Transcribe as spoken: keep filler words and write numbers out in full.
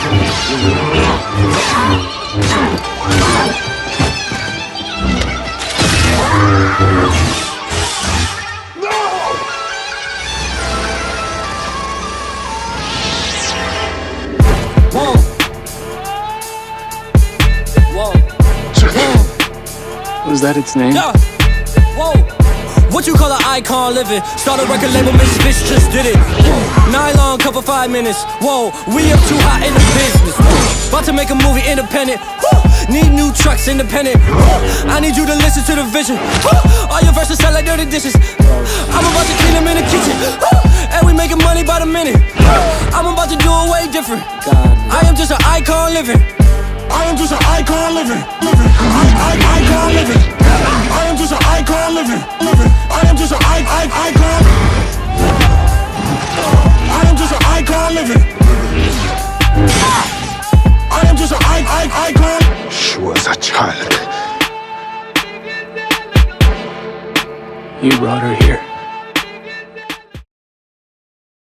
Whoa. Whoa. Was that its name? Yeah. Whoa. What you call an icon living? Start a record label, Miss Bitch just did it. Nylon cover five minutes. Whoa, we up too hot in the business. About to make a movie independent. Need new trucks independent. I need you to listen to the vision. All your verses sound like dirty dishes. I'm about to clean them in the kitchen. And we making money by the minute. I'm about to do it way different. I am just an icon living. I am just an icon living. Living. I, I, icon living. I am just an icon living. Living. I am just an I, I, icon. I am just an icon living. I am just an I, I, icon. She was a child. You brought her here.